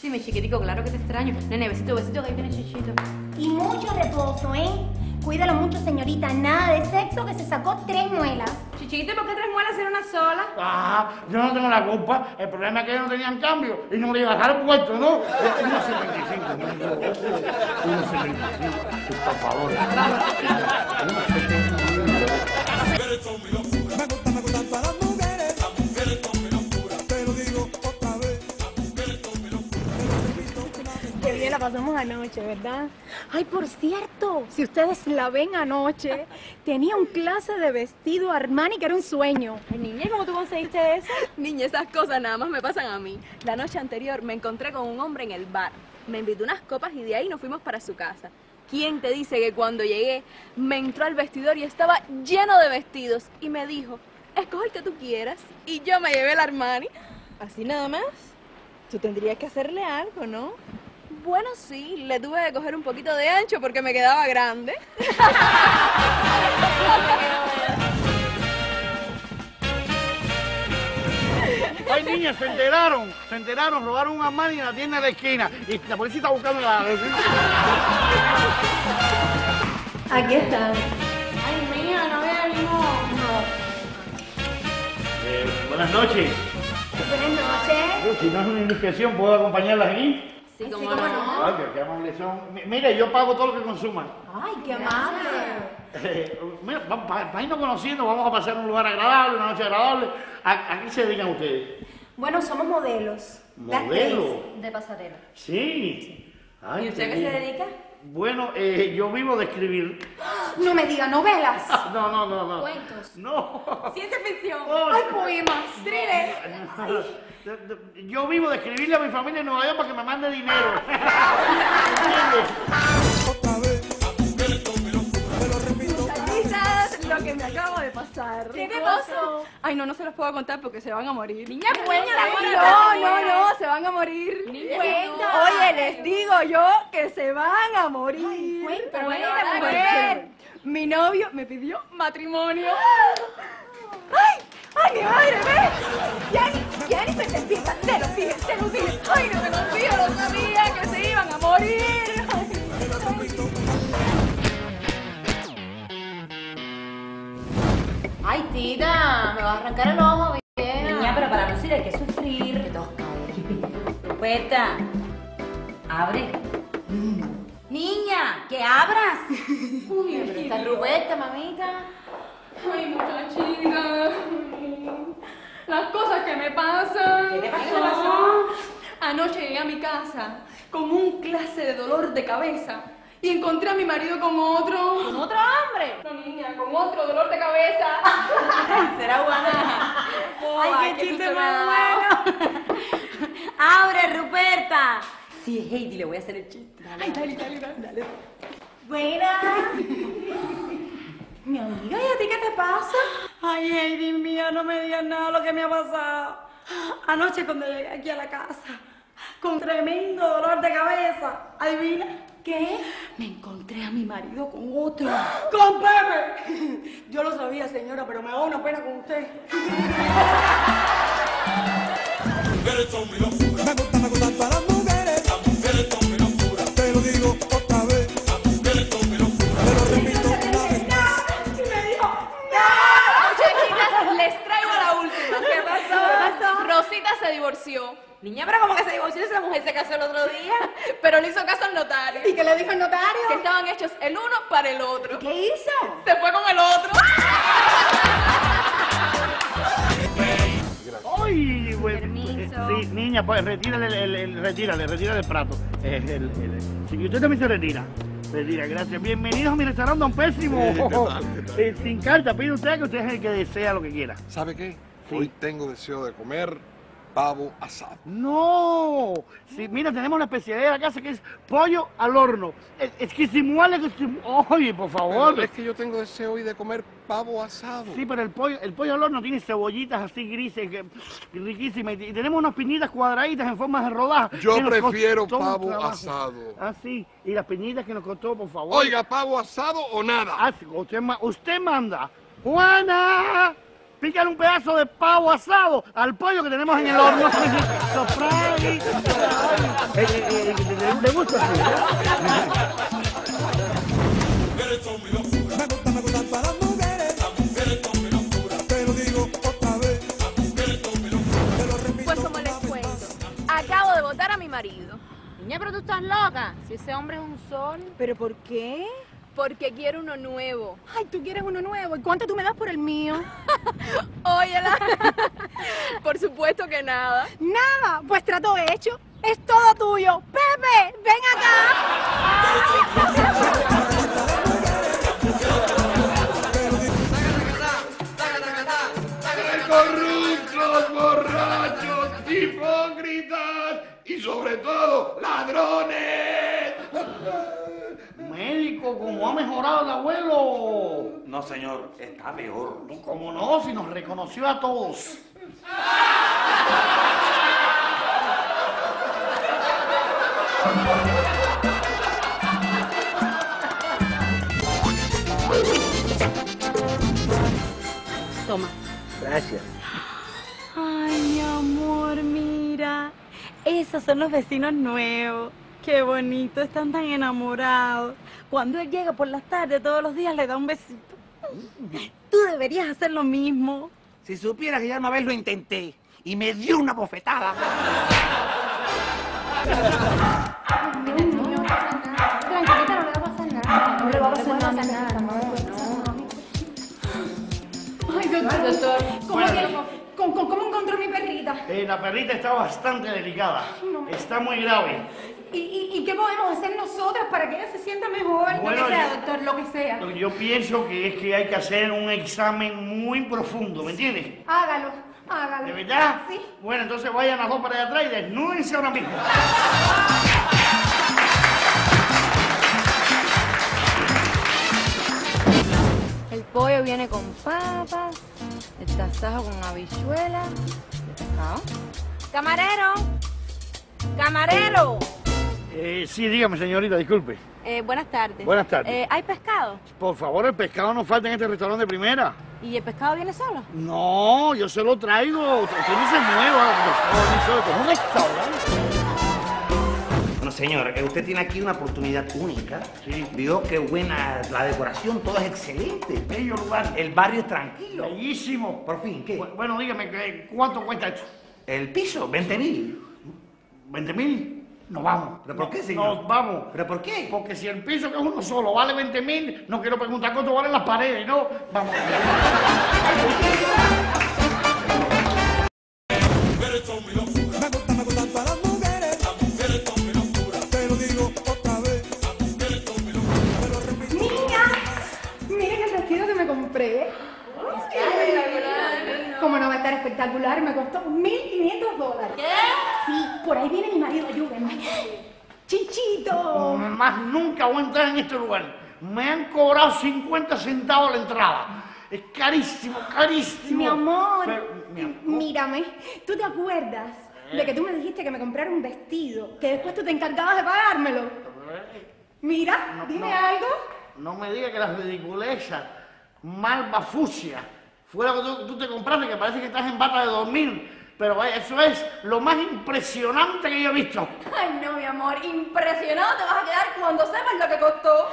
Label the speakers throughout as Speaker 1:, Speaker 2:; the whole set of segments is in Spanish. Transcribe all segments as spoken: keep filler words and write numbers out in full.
Speaker 1: Sí, mi chiquitico, claro que te extraño. Nene, besito, besito, que ahí viene Chichito.
Speaker 2: Y mucho reposo, ¿eh? Cuídalo mucho, señorita. Nada de sexo, que se sacó tres muelas.
Speaker 1: Chichito, ¿y por qué tres muelas en una sola?
Speaker 3: Ah, yo no tengo la culpa. El problema es que ellos no tenían cambio y no me iban a dejar puesto, ¿no? uno setenta y cinco, no me equivoco. uno setenta y cinco, por favor. uno setenta y cinco.
Speaker 4: Me gusta, me gustan todas las mujeres. Las mujeres con mi locura. Te lo digo otra vez. Las mujeres con mi locura. Te lo repito una vez.
Speaker 5: Qué bien la pasamos anoche, ¿verdad? Ay, por cierto, si ustedes la ven anoche, tenía un clase de vestido Armani que era un sueño.
Speaker 1: Ay, niña, ¿cómo tú conseguiste eso?
Speaker 6: Niña, esas cosas nada más me pasan a mí. La noche anterior me encontré con un hombre en el bar. Me invitó unas copas y de ahí nos fuimos para su casa. ¿Quién te dice que cuando llegué me entró al vestidor y estaba lleno de vestidos? Y me dijo, escoge el que tú quieras. Y yo me llevé el Armani.
Speaker 5: Así nada más. Tú tendrías que hacerle algo, ¿no?
Speaker 6: Bueno, sí, le tuve que coger un poquito de ancho porque me quedaba grande.
Speaker 3: Ay, niñas, se enteraron, se enteraron, robaron un Armani en la tienda de la esquina y la policía está buscando la...
Speaker 1: Aquí están. Ay, mía, no venimos.
Speaker 3: Eh, buenas noches.
Speaker 2: Buenas noches.
Speaker 3: Si no es una indiscreción, ¿puedo acompañarlas aquí?
Speaker 1: Sí,
Speaker 2: ¿cómo
Speaker 1: cómo
Speaker 2: no?
Speaker 1: no?
Speaker 3: Ay, pero qué amables son. M- Mire, yo pago todo lo que consuman.
Speaker 2: Ay, qué amable.
Speaker 3: Eh, mira, para irnos conociendo, vamos a pasar un lugar agradable, una noche agradable. ¿A, a qué se dedican ustedes?
Speaker 2: Bueno, somos modelos. Las
Speaker 3: ¿Modelo?
Speaker 1: De pasarela.
Speaker 3: Sí. Ay,
Speaker 1: ¿Y usted
Speaker 3: qué
Speaker 1: qué se
Speaker 3: bien.
Speaker 1: dedica?
Speaker 3: Bueno, eh, yo vivo de escribir.
Speaker 2: tres. No me diga novelas.
Speaker 3: No, no, no, no.
Speaker 1: Cuentos.
Speaker 3: No.
Speaker 1: Ciencia ficción.
Speaker 3: Oh,
Speaker 2: Ay, poemas. Thriller.
Speaker 3: de- de- Yo vivo de escribirle a mi familia en Nueva York para que me mande dinero. ¿Entiendes?
Speaker 4: Otra vez. Las mujeres con mi locura. Te lo repito otra vez.
Speaker 6: Quizás lo que me acaba de pasar.
Speaker 1: ¿Qué te pasó?
Speaker 6: Ay, no, no se los puedo contar porque se van a morir.
Speaker 1: Niña, cuéntala,
Speaker 6: No, no, no, se van a morir.
Speaker 1: Cuenta.
Speaker 6: Oye, les digo yo que se van a morir.
Speaker 2: Ay, cuenta,
Speaker 6: Pero
Speaker 2: cuenta,
Speaker 6: bueno,
Speaker 2: mujer.
Speaker 6: mujer, mi novio me pidió matrimonio. ¡Ay! ¡Ay, mi madre, ve! Ya ni, ya ni se te empieza. Te lo dije, te lo dije. ¡Ay, no te confío! ¡No sabía que se iban a morir! Ay,
Speaker 4: Te lo repito.
Speaker 1: Ay, tita, me vas a arrancar el ojo, vieja.
Speaker 7: Niña, pero para no decir hay que sufrir. Ruperta, abre. Niña, que abras.
Speaker 1: Uy, pero está Ruperta, mamita.
Speaker 6: Ay, muchachita. Las cosas que me pasan.
Speaker 7: ¿Qué te pasó? ¿Qué te pasó?
Speaker 6: Anoche llegué a mi casa con un clase de dolor de cabeza y encontré a mi marido con otro.
Speaker 1: ¿Con otro hombre?
Speaker 6: No, niña, con otro dolor de cabeza.
Speaker 7: Será Juana.
Speaker 6: Ay, qué chiste más bueno.
Speaker 7: Abre, Ruperta. Sí, es Heidi, le voy a hacer el chiste.
Speaker 6: Ay, dale, dale, dale, dale.
Speaker 2: Buenas. Mi amiga, ¿y a ti qué te pasa?
Speaker 5: Ay, Heidi mía, no me digas nada de lo que me ha pasado. Anoche cuando llegué aquí a la casa, con tremendo dolor de cabeza, adivina.
Speaker 2: ¿Qué?
Speaker 5: Me encontré a mi marido con otro. ¡Con Pepe! Yo lo sabía, señora, pero me da una pena con usted.
Speaker 4: Las mujeres son mi locura. Me gusta, me gustan todas las mujeres. Las mujeres son mi locura. Te lo digo otra vez. Las mujeres son mi locura. Te lo repito una vez más.
Speaker 5: Y me dijo,
Speaker 6: Muchachitas, les traigo la última. ¿Qué pasó? ¿Qué pasó? Rosita se divorció.
Speaker 1: Niña, pero ¿cómo que se divorció? Esa mujer se casó el otro día.
Speaker 6: Pero le hizo caso al notario.
Speaker 5: ¿y qué le dijo el notario?
Speaker 6: Que estaban hechos el uno para el otro.
Speaker 2: ¿Qué hizo?
Speaker 6: Se fue con el otro.
Speaker 3: Ay, güey.
Speaker 1: Permiso.
Speaker 3: Sí, niña, pues retírale, el, el, el- retírale, retírale el plato. Eh, el, el, sí, usted también se retira. Retira, gracias. Bienvenidos a mi restaurante, don Pésimo.
Speaker 8: Sí, ¿qué tal? ¿Qué tal?
Speaker 3: Eh, sin carta, pide usted que usted es el que desea lo que quiera.
Speaker 8: ¿Sabe qué?
Speaker 3: Sí.
Speaker 8: Hoy tengo deseo de comer pavo asado.
Speaker 3: No, sí, mira, tenemos una especialidad de la casa que es pollo al horno. Es, es que simula que sim- Oye, por favor.
Speaker 8: Pero es que yo tengo deseo hoy de comer pavo asado.
Speaker 3: Sí, pero el pollo, el pollo al horno tiene cebollitas así grises, que, riquísimas. Y tenemos unas pinitas cuadraditas en forma de rodajas.
Speaker 8: Yo
Speaker 3: que nos
Speaker 8: prefiero
Speaker 3: costó un
Speaker 8: pavo
Speaker 3: trabajo.
Speaker 8: asado.
Speaker 3: Ah, sí. Y las pinitas que nos costó, por favor.
Speaker 8: Oiga, pavo asado o nada.
Speaker 3: Ah, sí, usted, ma- usted manda. Juana, pícale un pedazo de pavo asado al pollo que tenemos en el horno. Sofray. ¿Le gusta así?
Speaker 4: Me gusta, me gustan todas las mujeres. Las mujeres son mi locura. Te lo digo otra vez. Las mujeres son mi locura. Te lo repito.
Speaker 6: Pues como les cuento, acabo de votar a mi marido.
Speaker 1: Niña, pero tú estás loca. Si ese hombre es un sol.
Speaker 5: ¿Pero por qué?
Speaker 6: Porque quiero uno nuevo.
Speaker 5: Ay, tú quieres uno nuevo. ¿Y cuánto tú me das por el mío?
Speaker 6: Óyela. Por supuesto que nada.
Speaker 5: Nada. Pues trato hecho. Es todo tuyo. Pepe, ven acá.
Speaker 3: Corruptos, borrachos, hipócritas y sobre todo ladrones. Médico, ¿cómo ha mejorado el abuelo?
Speaker 9: No, señor, está peor.
Speaker 3: No, ¿cómo no? Si nos reconoció a todos.
Speaker 5: Toma.
Speaker 3: Gracias.
Speaker 5: Ay, mi amor, mira. Esos son los vecinos nuevos. Qué bonito, están tan enamorados. Cuando él llega por las tardes, todos los días le da un besito. Tú deberías hacer lo mismo.
Speaker 9: Si supiera que ya una vez lo intenté y me dio una bofetada.
Speaker 2: Tranquilita, no le va a pasar nada.
Speaker 1: No le va a pasar nada.
Speaker 2: Ay, doctor.
Speaker 1: Doctor.
Speaker 2: ¿Cómo,
Speaker 3: Bueno.
Speaker 2: que- cómo- cómo- cómo encontró mi perrita?
Speaker 3: Eh, la perrita está bastante delicada.
Speaker 2: No.
Speaker 3: Está muy grave.
Speaker 2: ¿Y, y, y qué podemos hacer nosotras para que ella se sienta mejor?
Speaker 3: Bueno,
Speaker 2: lo que sea,
Speaker 3: yo-
Speaker 2: doctor, lo que sea.
Speaker 3: Lo que yo pienso que es que hay que hacer un examen muy profundo, ¿me entiendes?
Speaker 2: Hágalo, hágalo.
Speaker 3: ¿De verdad?
Speaker 2: Sí.
Speaker 3: Bueno, entonces vayan las dos para allá atrás y desnúdense ahora mismo.
Speaker 1: El pollo viene con papas, el tasajo con habichuelas, el pescado. ¡Camarero! ¡Camarero!
Speaker 3: Eh, sí, dígame, señorita, disculpe.
Speaker 6: Eh, buenas tardes.
Speaker 3: Buenas tardes.
Speaker 6: Eh, ¿Hay pescado?
Speaker 3: Por favor, el pescado no falta en este restaurante de primera.
Speaker 6: ¿Y el pescado viene solo?
Speaker 3: No, yo se lo traigo. Usted no se mueva, por favor, ni solo. Es un restaurante.
Speaker 9: Bueno, señor, eh, usted tiene aquí una oportunidad única.
Speaker 3: Sí.
Speaker 9: Vio qué buena la decoración, todo es excelente.
Speaker 3: Bello lugar.
Speaker 9: El barrio es tranquilo.
Speaker 3: Bellísimo.
Speaker 9: Por fin, ¿qué?
Speaker 3: Bu- Bueno, dígame, ¿qué- ¿cuánto cuesta esto?
Speaker 9: El piso, veinte mil.
Speaker 3: ¿veinte mil? Nos vamos.
Speaker 9: ¿Pero por qué, señor?
Speaker 3: Nos vamos.
Speaker 9: ¿Pero por qué?
Speaker 3: Porque si el piso que es uno solo vale veinte mil, no quiero preguntar cuánto valen las paredes, ¿no? Vamos.
Speaker 4: Me gusta, me gustan todas las mujeres. Las mujeres son mi locura. Te lo digo otra vez. Las mujeres son mi locura. Te lo repito.
Speaker 2: Niña, miren el vestido que me compré. Como no va a estar espectacular, me costó mil quinientos dólares. ¿Qué? Sí, por ahí viene mi marido, ayúdenme. Chichito.
Speaker 3: Más nunca voy a entrar en este lugar. Me han cobrado cincuenta centavos la entrada. Es carísimo, carísimo.
Speaker 2: Mi amor,
Speaker 3: Pero, mi amor.
Speaker 2: mírame, ¿tú te acuerdas de que tú me dijiste que me comprara un vestido, que después tú te encargabas de pagármelo? Mira,
Speaker 3: No,
Speaker 2: dime
Speaker 3: no.
Speaker 2: algo.
Speaker 3: No me digas que las ridiculezas, malva fucsia, fue lo que tú, tú te compraste, que parece que estás en bata de dormir. Pero vaya, eso es lo más impresionante que yo he visto.
Speaker 2: Ay, no, mi amor, impresionado te vas a quedar cuando sepas lo que costó.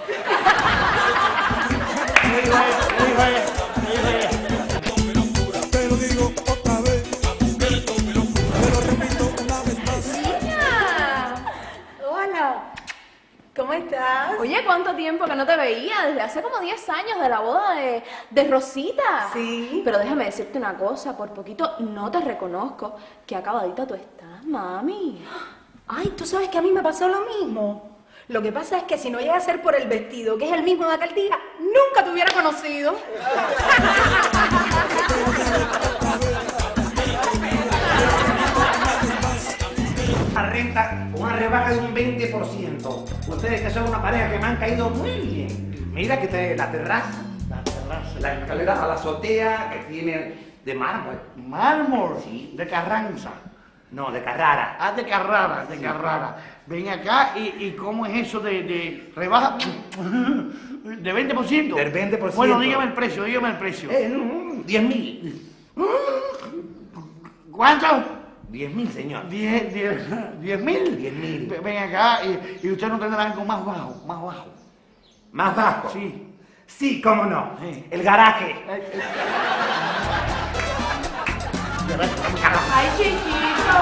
Speaker 3: Muy bien, muy bien, muy bien.
Speaker 4: Te lo digo otra vez. Las mujeres son mi locura. Te lo repito una vez más.
Speaker 2: Niña. Hola. ¿Cómo estás?
Speaker 6: Oye, ¿cuánto tiempo que no te veía? Desde hace como diez años de la boda de, de Rosita.
Speaker 2: Sí.
Speaker 6: Pero déjame decirte una cosa, por poquito no te reconozco. Qué acabadita tú estás, mami.
Speaker 2: Ay, tú sabes que a mí me pasó lo mismo. Lo que pasa es que si no llega a ser por el vestido, que es el mismo de aquel día, nunca te hubiera conocido.
Speaker 9: Una renta, una rebaja de un veinte por ciento. Ustedes que son una pareja que me han caído muy bien. Mira que te, la terraza,
Speaker 3: La terraza.
Speaker 9: la escalera a la azotea que tiene de mármol.
Speaker 3: Mármol,
Speaker 9: Sí.
Speaker 3: de Carranza.
Speaker 9: No, de Carrara.
Speaker 3: Ah, de Carrara, de Carrara. Ven acá, ¿y, y cómo es eso de, de rebaja? ¿De veinte por ciento?
Speaker 9: Del veinte por ciento.
Speaker 3: Bueno, dígame el precio, dígame el precio.
Speaker 9: Eh, no, diez mil.
Speaker 3: ¿Cuánto?
Speaker 9: Diez mil, señor.
Speaker 3: Diez, diez, diez mil.
Speaker 9: Diez mil.
Speaker 3: Ve- Ven acá y, y usted no tendrá algo más bajo, más bajo.
Speaker 9: ¿Más bajo?
Speaker 3: Sí.
Speaker 9: Sí, cómo no.
Speaker 3: Sí.
Speaker 9: El garaje.
Speaker 3: Eh, eh,
Speaker 2: Ay, chiquito.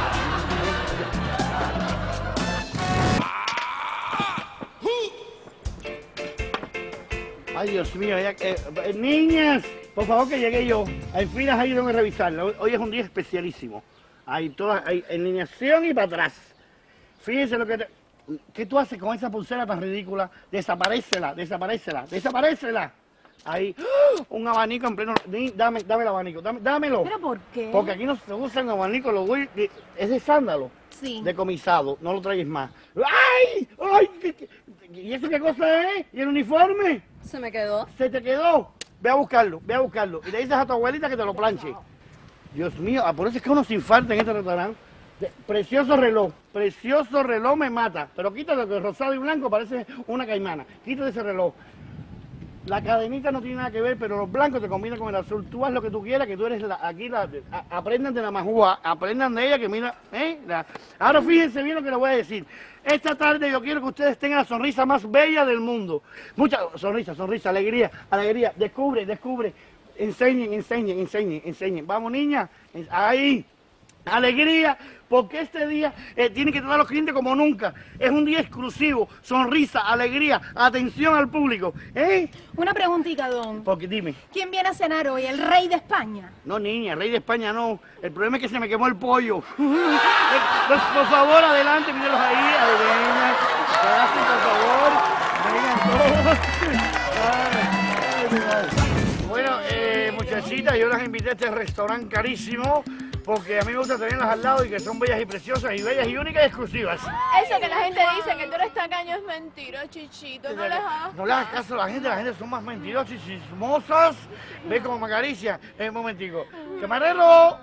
Speaker 3: Ay, Dios mío, ya, eh, eh, niñas, por favor que llegue yo. Hay filas ahí, tengo que revisarla. Hoy, hoy es un día especialísimo. Hay todas, hay alineación y para atrás. Fíjense lo que te... ¿Qué tú haces con esa pulsera tan ridícula? Desaparécela, desaparécela, desaparécela. Ahí, ¡oh! Un abanico en pleno... Ni- Dame, dame el abanico, dame, dámelo.
Speaker 2: ¿Pero por qué?
Speaker 3: Porque aquí no se usan abanicos, lo voy... Es de sándalo.
Speaker 2: Sí.
Speaker 3: Decomisado, no lo traigas más. ¡Ay! ¡Ay! ¿Qué- qué- ¿Y eso qué cosa es? ¿Y el uniforme?
Speaker 6: Se me quedó.
Speaker 3: ¿Se te quedó? Ve a buscarlo, ve a buscarlo. Y le dices a tu abuelita que te lo planche. Dios mío, ah, por eso es que uno se infarta en este restaurante. De- Precioso reloj, precioso reloj me mata. Pero quítate que rosado y blanco parece una caimana. Quítate ese reloj. La cadenita no tiene nada que ver, pero los blancos te combinan con el azul. Tú haz lo que tú quieras, que tú eres la, aquí la... a- aprendan de la majúa, aprendan de ella, que mira... ¿eh? La- ahora fíjense bien lo que les voy a decir. Esta tarde yo quiero que ustedes tengan la sonrisa más bella del mundo. Mucha sonrisa, sonrisa, alegría, alegría. Descubre, descubre. Enseñen, enseñen, enseñen, enseñen. Vamos, niña. Ahí. Alegría, porque este día eh, tiene que tratar a los clientes como nunca. Es un día exclusivo. Sonrisa, alegría, atención al público. ¿Eh?
Speaker 2: Una preguntita, don.
Speaker 3: Porque dime.
Speaker 2: ¿Quién viene a cenar hoy? ¿El rey de España?
Speaker 3: No, niña, rey de España no. El problema es que se me quemó el pollo. por, por favor, adelante, mírenlos ahí. Vengan, pasen, por favor. Vengan todos. Ay, ay, ay. Bueno, eh, muchachitas, yo las invité a este restaurante carísimo porque a mí me gusta tenerlas al lado y que son bellas y preciosas y bellas y únicas y exclusivas.
Speaker 6: Eso que la gente dice que tú eres tacaño es mentira, chichito. No les hagas.
Speaker 3: No le hagas caso a la gente, la gente son más mentirosas y chismosas. Ve como me acaricia. Eh, un momentico. ¡Camarero!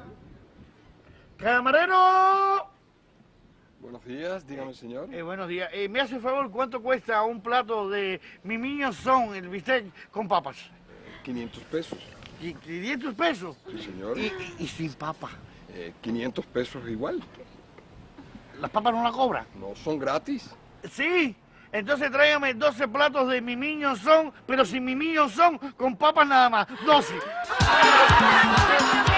Speaker 3: ¡Camarero!
Speaker 8: Buenos días, dígame, señor.
Speaker 3: Eh, buenos días. Eh, me hace un favor, ¿cuánto cuesta un plato de mimiños son, el bistec con papas?
Speaker 8: quinientos pesos.
Speaker 3: ¿Y quinientos pesos?
Speaker 8: Sí, señor.
Speaker 3: Y, y- y sin papa.
Speaker 8: Eh, quinientos pesos igual.
Speaker 3: ¿Las papas no la cobran?
Speaker 8: No son gratis.
Speaker 3: Sí. Entonces tráigame doce platos de mimiños son, pero sin mimiños son, con papas nada más. doce.